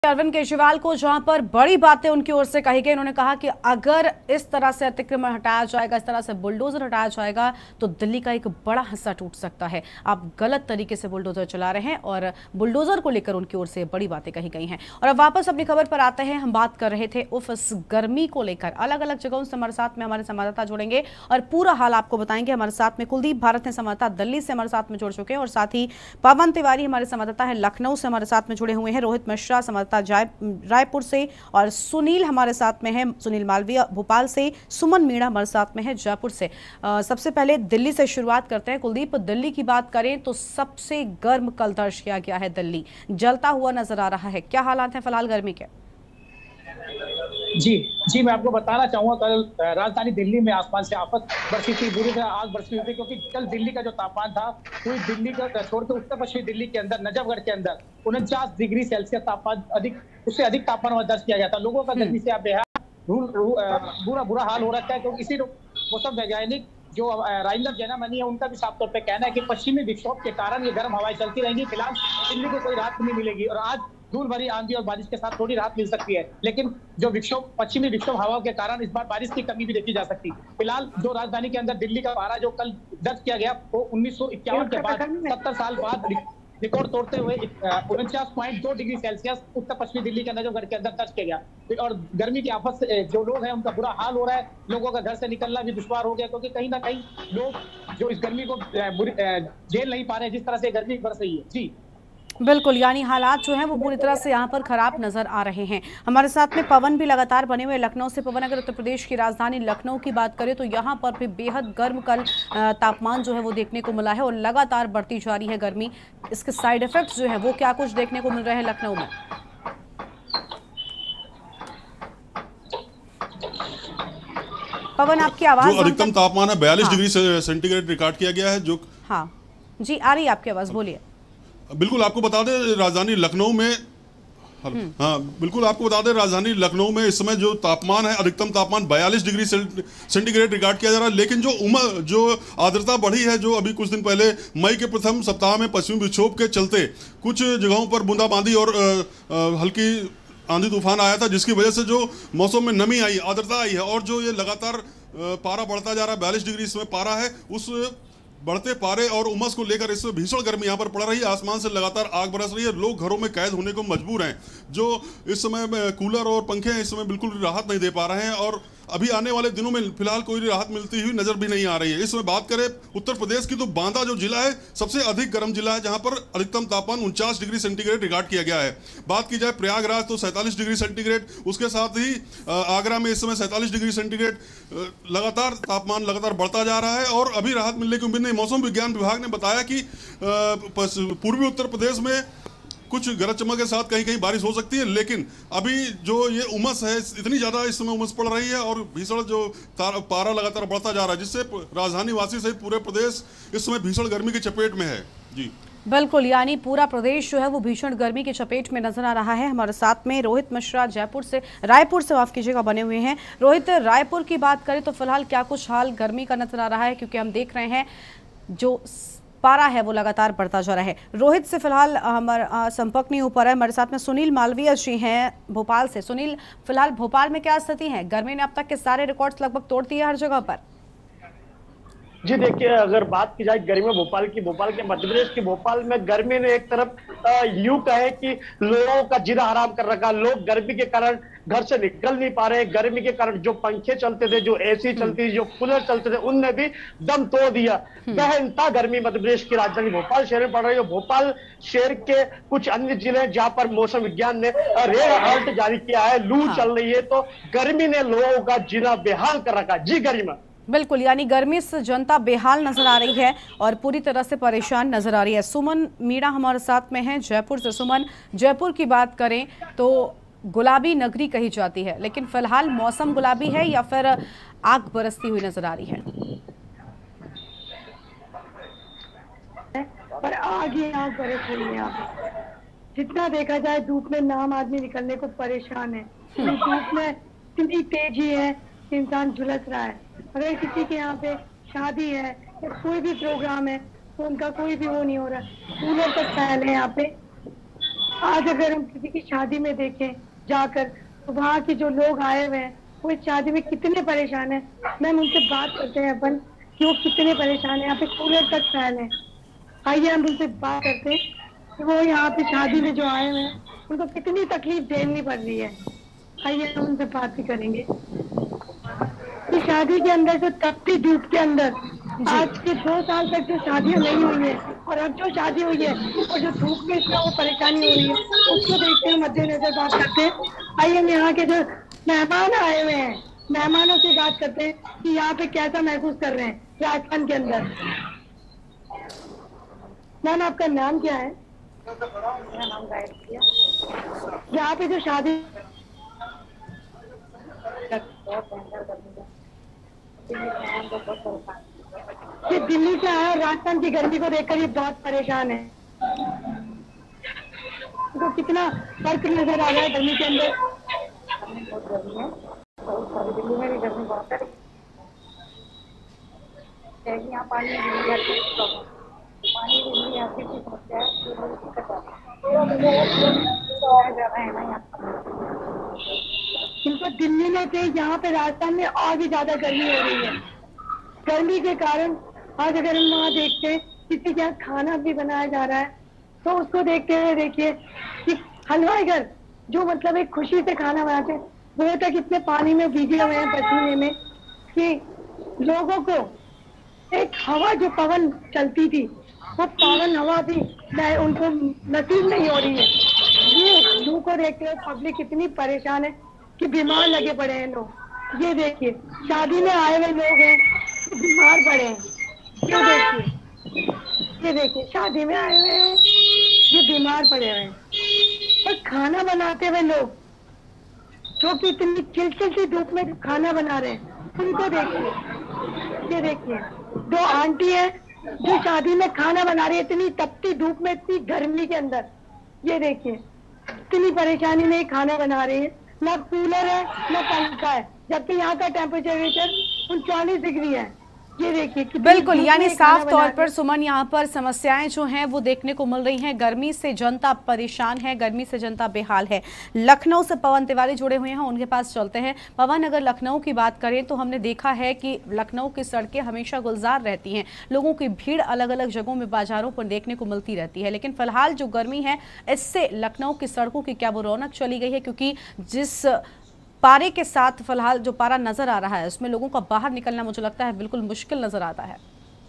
अरविंद केजरीवाल को जहां पर बड़ी बातें उनकी ओर से कही गई, उन्होंने कहा कि अगर इस तरह से अतिक्रमण हटाया जाएगा, इस तरह से बुलडोजर हटाया जाएगा तो दिल्ली का एक बड़ा हिस्सा टूट सकता है। आप गलत तरीके से बुलडोजर चला रहे हैं और बुलडोजर को लेकर उनकी ओर से बड़ी बातें कही गई हैं। और अब वापस अपनी खबर पर आते हैं। हम बात कर रहे थे इस गर्मी को लेकर, अलग अलग जगहों से हमारे साथ में हमारे संवाददाता जुड़ेंगे और पूरा हाल आपको बताएंगे। हमारे साथ में कुलदीप भारत ने संवाददाता दिल्ली से हमारे साथ में जुड़ चुके हैं और साथ ही पवन तिवारी हमारे संवाददाता है लखनऊ से हमारे साथ में जुड़े हुए हैं, रोहित मिश्रा संवाददाता रायपुर से और सुनील हमारे साथ में है, सुनील मालवीय भोपाल से, सुमन मीणा हमारे साथ में है जयपुर से। सबसे पहले दिल्ली से शुरुआत करते हैं। कुलदीप, दिल्ली की बात करें तो सबसे गर्म कल दर्ज किया गया है। दिल्ली जलता हुआ नजर आ रहा है। क्या हालात हैं फिलहाल गर्मी के? जी मैं आपको बताना चाहूंगा, कल राजधानी दिल्ली में आसमान से आफत बरसी थी, बुरी तरह आग बरसी हुई थी, क्योंकि कल दिल्ली का जो तापमान था पूरी दिल्ली का छोड़ के उत्तर पश्चिमी दिल्ली के अंदर नजफगढ़ के अंदर 49 डिग्री सेल्सियस तापमान उससे अधिक तापमान दर्ज किया गया था। लोगों का गर्मी से आप बेहाल बुरा हाल हो रखा है, क्योंकि इसी मौसम वैज्ञानिक जो राजेंद्र जैनामनी है उनका भी साफ तौर पे कहना है कि पश्चिमी विक्षोभ के कारण ये गर्म हवाएं चलती रहेंगी। फिलहाल दिल्ली को कोई राहत नहीं मिलेगी और आज धूल भरी आंधी और बारिश के साथ थोड़ी राहत मिल सकती है, लेकिन जो पश्चिमी विक्षोभ हवाओं के कारण इस बार बारिश की कमी भी देखी जा सकती है। फिलहाल जो राजधानी के अंदर दिल्ली का पारा जो कल दर्ज किया गया वो 1951 के बाद 70 साल बाद रिकॉर्ड तोड़ते हुए 49.2 डिग्री सेल्सियस उत्तर पश्चिमी दिल्ली के नजफगढ़ के अंदर दर्ज किया गया। और गर्मी की आफत से जो लोग हैं उनका बुरा हाल हो रहा है। लोगों का घर से निकलना भी दुश्वार हो गया, क्योंकि कहीं ना कहीं लोग जो इस गर्मी को झेल नहीं पा रहे हैं जिस तरह से गर्मी बरस रही है। जी बिल्कुल, यानी हालात जो हैं वो पूरी तरह से यहाँ पर खराब नजर आ रहे हैं। हमारे साथ में पवन भी लगातार बने हुए लखनऊ से। पवन, अगर उत्तर प्रदेश की राजधानी लखनऊ की बात करें तो यहाँ पर भी बेहद गर्म कल तापमान जो है वो देखने को मिला है और लगातार बढ़ती जा रही है गर्मी। इसके साइड इफेक्ट्स जो है वो क्या कुछ देखने को मिल रहे हैं लखनऊ में? पवन, आपकी आवाज, अधिकतम तापमान है 42 डिग्री सेंटीग्रेड रिकॉर्ड किया गया है। जो हाँ जी, आ रही है आपकी आवाज, बोलिए। बिल्कुल आपको बता दें राजधानी लखनऊ में बिल्कुल आपको बता दें राजधानी लखनऊ में इस समय जो तापमान है, अधिकतम तापमान 42 डिग्री सेंटीग्रेड रिकॉर्ड किया जा रहा है। लेकिन जो आर्द्रता बढ़ी है, जो अभी कुछ दिन पहले मई के प्रथम सप्ताह में पश्चिमी विक्षोभ के चलते कुछ जगहों पर बूंदाबांदी और हल्की आंधी तूफान आया था, जिसकी वजह से जो मौसम में नमी आई, आर्द्रता आई है और जो ये लगातार पारा बढ़ता जा रहा है, 42 डिग्री इसमें पारा है, उस बढ़ते पारे और उमस को लेकर इसमें भीषण गर्मी यहाँ पर पड़ रही है। आसमान से लगातार आग बरस रही है। लोग घरों में कैद होने को मजबूर हैं। जो इस समय कूलर और पंखे हैं, इस समय बिल्कुल राहत नहीं दे पा रहे हैं और अभी आने वाले दिनों में फिलहाल कोई राहत मिलती हुई नजर भी नहीं आ रही है। इसमें बात करें उत्तर प्रदेश की तो बांदा जो जिला है सबसे अधिक गर्म जिला है, जहां पर अधिकतम तापमान 49 डिग्री सेंटीग्रेड रिकॉर्ड किया गया है। बात की जाए प्रयागराज तो 47 डिग्री सेंटीग्रेड, उसके साथ ही आगरा में इस समय 47 डिग्री सेंटीग्रेड लगातार तापमान लगातार बढ़ता जा रहा है और अभी राहत मिलने की उम्मीद नहीं। मौसम विज्ञान विभाग ने बताया कि पूर्वी उत्तर प्रदेश में कुछ गरज चमक के साथ कहीं कहीं बारिश हो सकती है, लेकिन अभी जो ये उमस है, इतनी ज्यादा इस समय उमस पड़ रही है और भीषण जो पारा लगातार बढ़ता जा रहा है, जिससे राजधानी वासी सहित पूरे प्रदेश इस समय भीषण गर्मी की चपेट में है। जी बिल्कुल, यानी पूरा प्रदेश जो है वो भीषण गर्मी की चपेट में नजर आ रहा है। हमारे साथ में रोहित मिश्रा रायपुर से माफ कीजिएगा बने हुए हैं। रोहित, रायपुर की बात करें तो फिलहाल क्या कुछ हाल गर्मी का नजर आ रहा है, क्योंकि हम देख रहे हैं जो पारा है वो लगातार बढ़ता जा रहा है। रोहित से फिलहाल हमारा संपर्क नहीं हो पा रहा है। हमारे साथ में सुनील मालवीय जी हैं भोपाल से। सुनील, फिलहाल भोपाल में क्या स्थिति है? गर्मी ने अब तक के सारे रिकॉर्ड्स लगभग तोड़ दिए हर जगह पर। जी देखिए, अगर बात की जाए गर्मी में भोपाल के मध्य प्रदेश की भोपाल में गर्मी ने एक तरफ यूं कहे कि लोगों का जीना हराम कर रखा। लोग गर्मी के कारण घर से निकल नहीं पा रहे। गर्मी के कारण जो पंखे चलते थे, जो एसी चलती थी, जो कूलर चलते थे, उनने भी दम तोड़ दिया। बेहद गर्मी मध्य प्रदेश की राजधानी भोपाल शहर में पड़ रही है। भोपाल शहर के कुछ अन्य जिले जहां पर मौसम विज्ञान ने रेड अलर्ट जारी किया है, लू चल रही है, तो गर्मी ने लोगों का जीना बेहाल कर रखा। जी गरिमा, बिल्कुल, यानी गर्मी से जनता बेहाल नजर आ रही है और पूरी तरह से परेशान नजर आ रही है। सुमन मीणा हमारे साथ में है जयपुर से। सुमन, जयपुर की बात करें तो गुलाबी नगरी कही जाती है, लेकिन फिलहाल मौसम गुलाबी है या फिर आग बरसती हुई नजर आ रही है? पर आग ही आग बरस रही है। यहाँ जितना देखा जाए धूप में नाम आदमी निकलने को परेशान है। धूप में इतनी तेजी है, इंसान झुलस रहा है। अगर किसी के यहाँ पे शादी है या कोई भी प्रोग्राम है तो उनका कोई भी वो नहीं हो रहा। कूलर तक फैल है यहाँ पे। आज अगर हम किसी की शादी में देखें जाकर, तो वहाँ के जो लोग आए हुए हैं वो इस शादी में कितने परेशान हैं। मैम उनसे बात करते हैं अपन कि वो कितने परेशान हैं। यहाँ पे कूलर तक फैल है। आइए हम उनसे बात करते हैं कि वो यहाँ पे शादी में जो आए हुए हैं उनको कितनी तकलीफ झेलनी पड़ रही है। आइए हम उनसे बात भी करेंगे। कि शादी के अंदर जो तपती धूप के अंदर आज के 2 साल तक जो शादियां नहीं हुई है और अब जो शादी हुई है और जो धूप में इसमें वो परेशानी हो रही है, उसको देखते हुए मद्देनजर बात करते हैं। आइए हम यहाँ के जो मेहमान आए हुए हैं, मेहमानों से बात करते हैं कि यहाँ पे कैसा महसूस कर रहे हैं राजस्थान के अंदर। मैम आपका नाम क्या है? मेरा नाम गायत्री है। यहाँ पे जो शादी ये दिल्ली से आया, राजस्थान की गर्मी को देखकर ये बहुत परेशान है। तो कितना फर्क नजर आ रहा है गर्मी के अंदर। बहुत गर्मी है, दिल्ली में भी गर्मी बहुत है। यहाँ पानी नहीं आती की समस्या है। इनको दिल्ली में से यहाँ पे राजस्थान में और भी ज्यादा गर्मी हो रही है। गर्मी के कारण आज अगर हम वहाँ देखते हैं किसी के यहाँ खाना भी बनाया जा रहा है, तो उसको देखते हुए देखिए कि हलवाई घर जो मतलब एक खुशी से खाना बनाते हैं, वो तक इतने पानी में भीगे हुए हैं पसीने में कि लोगों को एक हवा जो पवन चलती थी, वो पवन हवा भी उनको नसीब नहीं हो रही है। ये लू को देखते हुए पब्लिक इतनी परेशान है कि बीमार लगे पड़े हैं लोग। ये देखिए शादी में आए हुए लोग हैं, बीमार पड़े हैं। ये देखिए शादी में आए हुए हैं, ये बीमार पड़े हुए हैं। और खाना बनाते हुए लोग जो कि इतनी चिलचिल सी धूप में खाना बना रहे हैं, उनको देखिए। ये देखिए 2 आंटी है जो शादी में खाना बना रही है, इतनी तपती धूप में, इतनी गर्मी के अंदर। ये देखिए इतनी परेशानी में खाना बना रही है, ना कूलर है ना पंखा है, जबकि यहाँ का टेम्परेचर 39 डिग्री है। ये देखिए बिल्कुल, यानी साफ तौर पर सुमन यहाँ पर समस्याएं जो हैं वो देखने को मिल रही हैं। गर्मी से जनता परेशान है, गर्मी से जनता बेहाल है। लखनऊ से पवन तिवारी जुड़े हुए हैं, उनके पास चलते हैं। पवन, अगर लखनऊ की बात करें तो हमने देखा है कि लखनऊ की सड़कें हमेशा गुलजार रहती हैं, लोगों की भीड़ अलग अलग जगहों में, बाजारों पर देखने को मिलती रहती है। लेकिन फिलहाल जो गर्मी है, इससे लखनऊ की सड़कों की क्या वो रौनक चली गई है? क्योंकि जिस पारे के साथ फिलहाल जो पारा नजर आ रहा है, उसमें लोगों का बाहर निकलना मुझे लगता है बिल्कुल मुश्किल नजर आता है।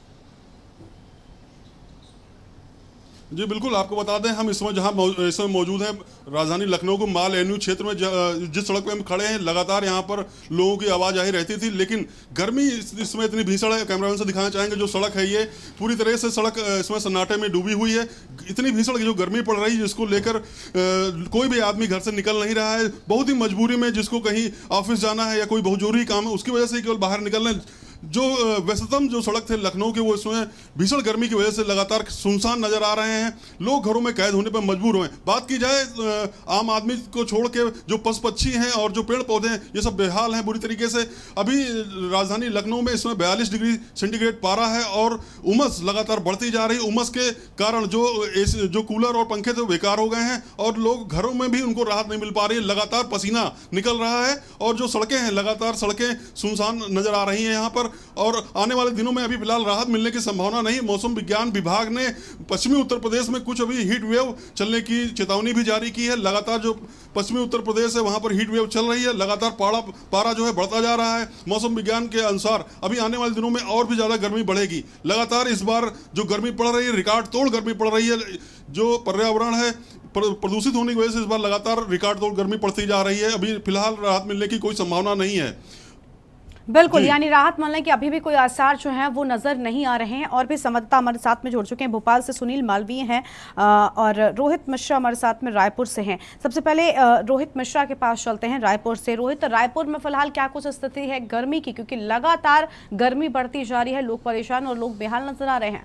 जी बिल्कुल, आपको बता दें हम इस समय मौजूद हैं राजधानी लखनऊ को माल एवेन्यू क्षेत्र में, जिस सड़क पे हम खड़े हैं लगातार यहाँ पर लोगों की आवाज़ आई रहती थी, लेकिन गर्मी इस समय इतनी भीषण है। कैमरामैन से दिखाना चाहेंगे जो सड़क है, ये पूरी तरह से सड़क इसमें सन्नाटे में डूबी हुई है। इतनी भीषण जो गर्मी पड़ रही है, जिसको लेकर कोई भी आदमी घर से निकल नहीं रहा है। बहुत ही मजबूरी में जिसको कहीं ऑफिस जाना है या कोई बहुत जरूरी काम है, उसकी वजह से केवल बाहर निकल रहे हैं। जो व्यस्ततम जो सड़क थे लखनऊ के, वो इसमें भीषण गर्मी की वजह से लगातार सुनसान नजर आ रहे हैं। लोग घरों में कैद होने पर मजबूर हुए हैं। बात की जाए आम आदमी को छोड़ के जो पशु पक्षी हैं और जो पेड़ पौधे हैं, ये सब बेहाल हैं बुरी तरीके से। अभी राजधानी लखनऊ में इसमें 42 डिग्री सेंटीग्रेड पारा है और उमस लगातार बढ़ती जा रही है। उमस के कारण जो कूलर और पंखे थे बेकार हो गए हैं और लोग घरों में भी उनको राहत नहीं मिल पा रही है। लगातार पसीना निकल रहा है और जो सड़कें हैं, लगातार सड़कें सुनसान नजर आ रही हैं यहाँ पर। और आने वाले दिनों में अभी फिलहाल राहत मिलने की संभावना नहीं। मौसम विज्ञान विभाग ने पश्चिमी उत्तर प्रदेश में कुछ अभी हीट वेव चलने की चेतावनी भी जारी की है। लगातार जो पश्चिमी उत्तर प्रदेश है वहां पर हीट वेव चल रही है, लगातार पारा जो है बढ़ता जा रहा है। मौसम विज्ञान के अनुसार अभी आने वाले दिनों में और भी ज्यादा गर्मी बढ़ेगी। लगातार इस बार जो गर्मी पड़ रही है, रिकॉर्ड तोड़ गर्मी पड़ रही है। जो पर्यावरण है प्रदूषित होने की वजह से इस बार लगातार रिकॉर्ड तोड़ गर्मी पड़ती जा रही है। अभी फिलहाल राहत मिलने की कोई संभावना नहीं है। बिल्कुल, यानी राहत मिलने के अभी भी कोई आसार जो हैं वो नजर नहीं आ रहे हैं। और भी संवाददाता हमारे साथ में जुड़ चुके हैं। भोपाल से सुनील मालवीय हैं और रोहित मिश्रा हमारे साथ में रायपुर से हैं। सबसे पहले रोहित मिश्रा के पास चलते हैं रायपुर से। रोहित, रायपुर में फिलहाल क्या कुछ स्थिति है गर्मी की? क्योंकि लगातार गर्मी बढ़ती जा रही है, लोग परेशान और लोग बेहाल नजर आ रहे हैं।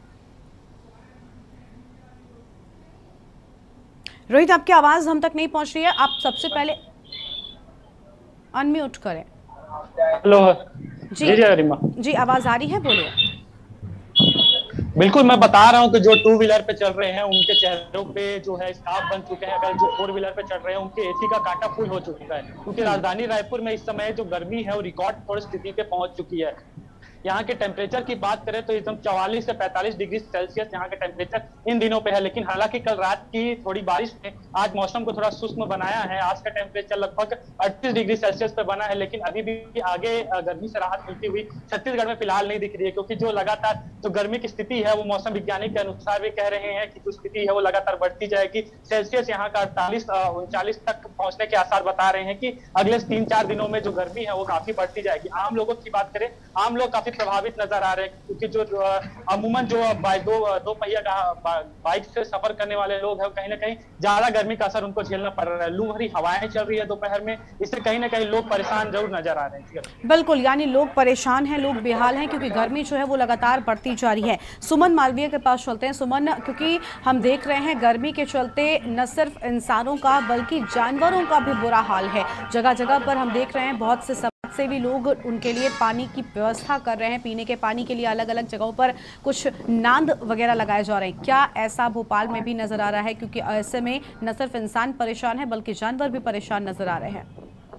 रोहित, आपकी आवाज हम तक नहीं पहुंच रही है, आप सबसे पहले अनम्यूट करें। हेलो जी जी, आवाज आ रही है, बोलिए। बिल्कुल, मैं बता रहा हूँ कि जो 2 व्हीलर पे चल रहे हैं उनके चेहरों पे जो है स्कार्फ बन चुके हैं। अगर जो 4 व्हीलर पे चल रहे हैं उनके एसी का कांटा फुल हो चुका है, क्योंकि राजधानी रायपुर में इस समय जो गर्मी है वो रिकॉर्ड तोड़ स्थिति पे पहुंच चुकी है। यहाँ के टेम्परेचर की बात करें तो एकदम 44 से 45 डिग्री सेल्सियस यहाँ के टेम्परेचर इन दिनों पे है। लेकिन हालांकि कल रात की थोड़ी बारिश ने आज मौसम को थोड़ा शुष्क बनाया है। आज का टेम्परेचर लगभग 38 डिग्री सेल्सियस पे बना है, लेकिन अभी भी आगे गर्मी से राहत मिलती हुई छत्तीसगढ़ में फिलहाल नहीं दिख रही है, क्योंकि जो लगातार जो गर्मी की स्थिति है वो मौसम वैज्ञानिक के अनुसार भी कह रहे हैं कि जो स्थिति है वो लगातार बढ़ती जाएगी। सेल्सियस यहाँ का 48-39 तक पहुंचने के आसार बता रहे हैं कि अगले 3-4 दिनों में जो गर्मी है वो काफी बढ़ती जाएगी। आम लोगों की बात करें, आम लोग काफी प्रभावित नजर आ रहे हैं, क्योंकि जो अमूमन जो दो पहिया बाइक से सफर करने वाले लोग हैं कहीं ना कहीं ज्यादा गर्मी का असर उनको झेलना पड़ रहा है। लू भरी हवाएं चल रही है दोपहर में, इससे कहीं ना कहीं लोग परेशान जरूर नजर आ रहे हैं। बिल्कुल, यानी लोग परेशान हैं, लोग बेहाल हैं, क्योंकि गर्मी जो है वो लगातार बढ़ती जा रही है। सुमन मालवीय के पास चलते हैं। सुमन, क्योंकि हम देख रहे हैं गर्मी के चलते न सिर्फ इंसानों का बल्कि जानवरों का भी बुरा हाल है। जगह जगह पर हम देख रहे हैं बहुत से से भी लोग उनके लिए पानी की व्यवस्था कर रहे हैं। पीने के पानी के लिए अलग अलग जगहों पर कुछ नांद वगैरह लगाए जा रहे हैं। क्या ऐसा भोपाल में भी नजर आ रहा है? क्योंकि ऐसे में न सिर्फ इंसान परेशान है बल्कि जानवर भी परेशान नजर आ रहे हैं।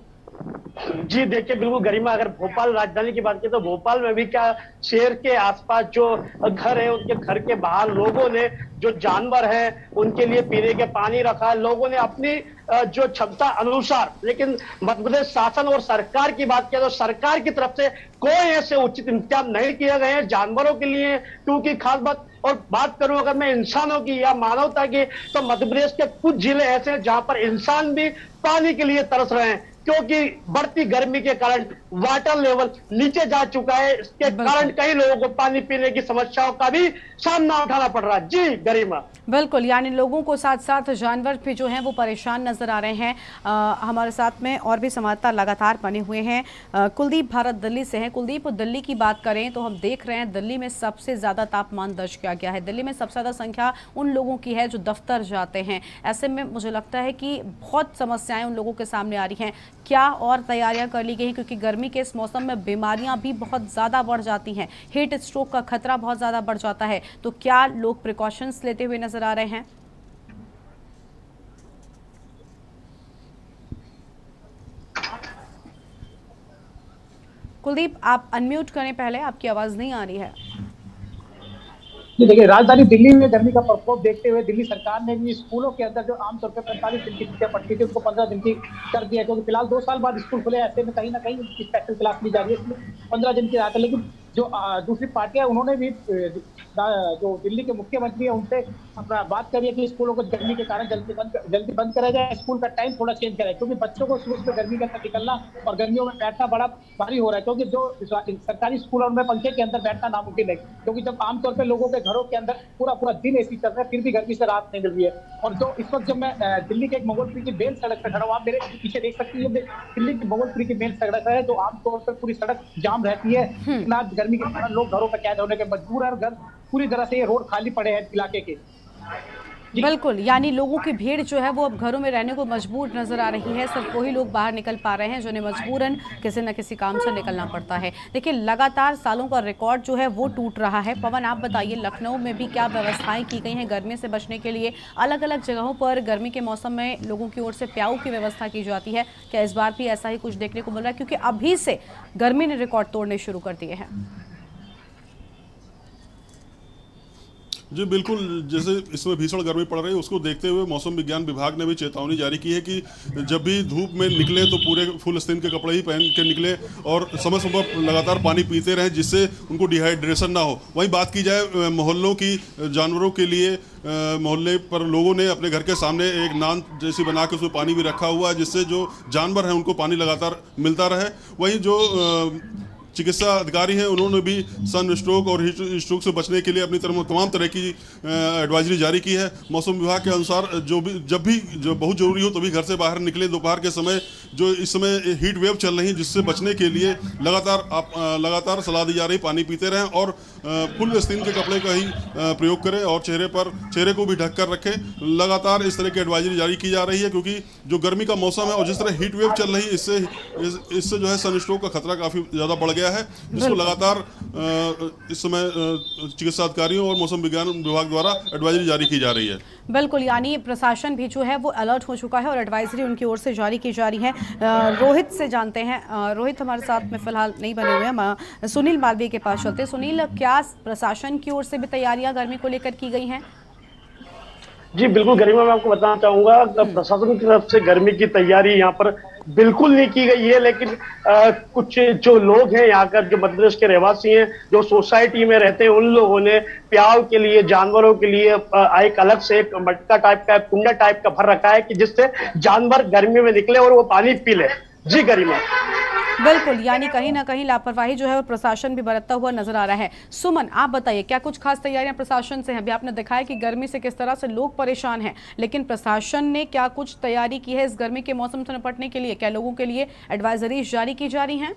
जी देखिए, बिल्कुल गरिमा, अगर भोपाल राजधानी की बात की तो भोपाल में भी क्या शहर के आसपास जो घर है उनके घर के बाहर लोगों ने जो जानवर है उनके लिए पीने के पानी रखा है। लोगों ने अपनी जो क्षमता अनुसार, लेकिन मध्य प्रदेश शासन और सरकार की बात किया तो सरकार की तरफ से कोई ऐसे उचित इंतजाम नहीं किए गए हैं जानवरों के लिए, क्योंकि खास बात करूं अगर मैं इंसानों की या मानवता की, तो मध्य प्रदेश के कुछ जिले ऐसे हैं जहां पर इंसान भी पानी के लिए तरस रहे हैं, क्योंकि बढ़ती गर्मी के कारण वाटर लेवल नीचे जा चुका है। इसके कारण कई लोगों को पानी पीने की समस्याओं का भी सामना उठाना पड़ रहा है। जी गरिमा, बिल्कुल, यानी लोगों को साथ साथ जानवर भी जो हैं वो परेशान नजर आ रहे हैं। हमारे साथ में और भी संवाददाता लगातार बने हुए हैं। कुलदीप भारत दिल्ली से हैं। कुलदीप, दिल्ली की बात करें तो हम देख रहे हैं दिल्ली में सबसे ज्यादा तापमान दर्ज किया गया है। दिल्ली में सबसे ज्यादा संख्या उन लोगों की है जो दफ्तर जाते हैं। ऐसे में मुझे लगता है कि बहुत समस्याएं उन लोगों के सामने आ रही हैं। क्या और तैयारियां कर ली गई हैं? क्योंकि गर्मी के इस मौसम में बीमारियां भी बहुत ज़्यादा बढ़ जाती हैं, हीट स्ट्रोक का खतरा बहुत ज़्यादा बढ़ जाता है। तो क्या लोग प्रिकॉशंस लेते हुए नजर आ रहे हैं? कुलदीप, आप अनम्यूट करें पहले, आपकी आवाज़ नहीं आ रही है। जी देखिए, राजधानी दिल्ली में गर्मी का प्रकोप देखते हुए दिल्ली सरकार ने भी स्कूलों के अंदर जो आमतौर पर 45 दिन की छुट्टियां पड़ती थी उसको 15 दिन की कर दिया, क्योंकि फिलहाल 2 साल बाद स्कूल खुले। ऐसे में कहीं ना कहीं स्पेशल क्लास ली जा रही है, इसमें 15 दिन की राहत है। लेकिन जो दूसरी पार्टियां उन्होंने भी जो दिल्ली के मुख्यमंत्री है उनसे अपना बात करी है कि स्कूलों को गर्मी के कारण जल्दी बंद करा जाए, स्कूल का टाइम थोड़ा चेंज कराए, क्योंकि बच्चों को शुरू से गर्मी के अंदर निकलना और गर्मियों में बैठना बड़ा भारी हो रहा है। क्योंकि जो सरकारी स्कूल और उनमें पंखे के अंदर बैठना नामुमकिन है, क्योंकि जब आमतौर पर लोगों के घरों के अंदर पूरा दिन एसी चल रहा है फिर भी गर्मी से राहत नहीं मिल रही है। और जो इस वक्त जब मैं दिल्ली के एक मोगलपुरी की मेन सड़क पर खड़ा हूँ, आप मेरे पीछे देख सकती है, दिल्ली की मोगलपुरी की मेन सड़क है, जो आमतौर पर पूरी सड़क जाम रहती है। इतना गर्मी के कारण लोग घरों पर कैद होने के मजबूर है और घर पूरी तरह से ये रोड खाली पड़े हैं इलाके के। बिल्कुल, यानी लोगों की भीड़ जो है वो अब घरों में रहने को मजबूर नजर आ रही है। सिर्फ वही लोग बाहर निकल पा रहे हैं जिन्हें मजबूरन किसी न किसी काम से निकलना पड़ता है। देखिए, लगातार सालों का रिकॉर्ड जो है वो टूट रहा है। पवन, आप बताइए, लखनऊ में भी क्या व्यवस्थाएं की गई हैं गर्मी से बचने के लिए? अलग अलग जगहों पर गर्मी के मौसम में लोगों की ओर से प्याऊ की व्यवस्था की जाती है। क्या इस बार भी ऐसा ही कुछ देखने को मिल रहा है? क्योंकि अभी से गर्मी ने रिकॉर्ड तोड़ने शुरू कर दिए हैं। जी बिल्कुल, जैसे इसमें भीषण गर्मी पड़ रही है उसको देखते हुए मौसम विज्ञान विभाग ने भी चेतावनी जारी की है कि जब भी धूप में निकले तो पूरे फुल स्किन के कपड़े ही पहन के निकले और समय समय पर लगातार पानी पीते रहें, जिससे उनको डिहाइड्रेशन ना हो। वहीं बात की जाए मोहल्लों की, जानवरों के लिए मोहल्ले पर लोगों ने अपने घर के सामने एक नान जैसी बना के उसमें पानी भी रखा हुआ है, जिससे जो जानवर हैं उनको पानी लगातार मिलता रहे। वहीं जो चिकित्सा अधिकारी हैं उन्होंने भी सन स्ट्रोक और हीट स्ट्रोक से बचने के लिए अपनी तरफ तमाम तरह की एडवाइजरी जारी की है। मौसम विभाग के अनुसार जब भी बहुत ज़रूरी हो तभी घर से बाहर निकले। दोपहर के समय जो इस समय हीट वेव चल रही है जिससे बचने के लिए लगातार सलाह दी जा रही, पानी पीते रहें और फुल स्किन के कपड़े का ही प्रयोग करें और चेहरे को भी ढक कर रखें। लगातार इस तरह की एडवाइजरी जारी की जा रही है, क्योंकि जो गर्मी का मौसम है और जिस तरह हीट वेव चल रही है इससे जो है सन स्ट्रोक का खतरा काफ़ी ज़्यादा बढ़ गया गया है, जिसको लगातार इस समय चिकित्सा अधिकारियों और मौसम विज्ञान विभाग द्वारा एडवाइजरी जारी की जा रही है। बिल्कुल, यानी प्रशासन भी जो है वो अलर्ट हो चुका है और एडवाइजरी उनकी ओर से जारी की जा रही है। रोहित से जानते हैं, रोहित हमारे साथ में फिलहाल नहीं बने हुए हैं, सुनील मालवीय के पास चलते। सुनील, क्या प्रशासन की ओर से भी तैयारियां गर्मी को लेकर की गई हैं? जी बिल्कुल गरिमा, मैं आपको बताना चाहूंगा प्रशासन की तरफ से गर्मी की तैयारी यहाँ पर बिल्कुल नहीं की गई है, लेकिन कुछ जो लोग हैं यहाँ का, जो मध्य प्रदेश के रहवासी हैं, जो सोसाइटी में रहते हैं, उन लोगों ने प्याव के लिए, जानवरों के लिए एक अलग से एक मटका टाइप का, कुंडा टाइप का भर रखा है कि जिससे जानवर गर्मी में निकले और वो पानी पी ले। जी गरिमा, बिल्कुल, यानी कहीं ना कहीं लापरवाही जो है वो प्रशासन भी बरतता हुआ नजर आ रहा है। सुमन, आप बताइए, क्या कुछ खास तैयारियां प्रशासन से हैं? अभी आपने दिखाया कि गर्मी से किस तरह से लोग परेशान हैं, लेकिन प्रशासन ने क्या कुछ तैयारी की है इस गर्मी के मौसम से निपटने के लिए? क्या लोगों के लिए एडवाइजरी जारी की जा रही हैं?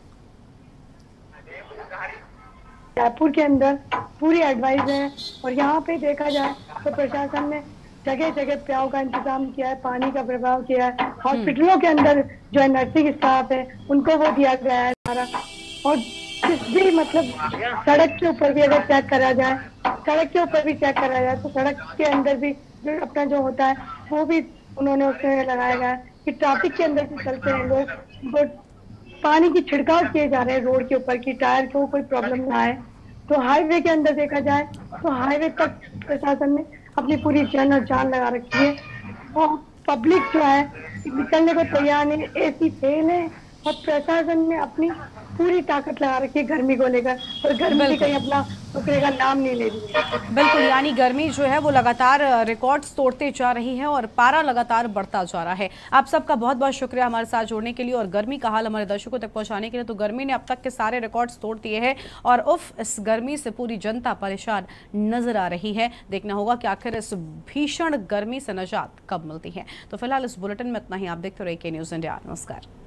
जयपुर के अंदर पूरी एडवाइस है और यहाँ पे देखा जाए तो प्रशासन ने जगह जगह प्याव का इंतजाम किया है, पानी का प्रभाव किया है। हॉस्पिटलों के अंदर जो है नर्सिंग स्टाफ है उनको वो दिया गया है सारा। और जिस भी मतलब सड़क के ऊपर भी अगर चेक करा जाए, सड़क के ऊपर भी चेक करा जाए तो सड़क के अंदर भी जो अपना जो होता है वो भी उन्होंने उसमें लगाया गया है कि ट्रैफिक के अंदर भी चलते हैं लोग, वो पानी की छिड़काव किए जा रहे हैं रोड के ऊपर की टायर को कोई प्रॉब्लम ना आए। तो हाईवे के अंदर देखा जाए तो हाईवे तक प्रशासन ने अपनी पूरी जान और जान लगा रखी है और पब्लिक जो है निकलने को तैयार नहीं, एसी फेल है और प्रशासन ने अपनी पूरी ताकत लगा रखी है गर्मी को लेकर और गर्मी भी कहीं अपना रुकने का नाम नहीं ले रही है। बिल्कुल, यानी गर्मी जो है वो लगातार रिकॉर्ड्स तोड़ते जा रही है और पारा लगातार बढ़ता जा रहा है। आप सबका बहुत बहुत शुक्रिया हमारे साथ जुड़ने के लिए और गर्मी का हाल हमारे दर्शकों तक पहुंचाने के लिए। तो गर्मी ने अब तक के सारे रिकॉर्ड्स तोड़ दिए हैं और उफ, इस गर्मी से पूरी जनता परेशान नजर आ रही है। देखना होगा कि आखिर इस भीषण गर्मी से निजात कब मिलती है। तो फिलहाल इस बुलेटिन में इतना ही। आप देखते रहिए के न्यूज़ इंडिया। नमस्कार।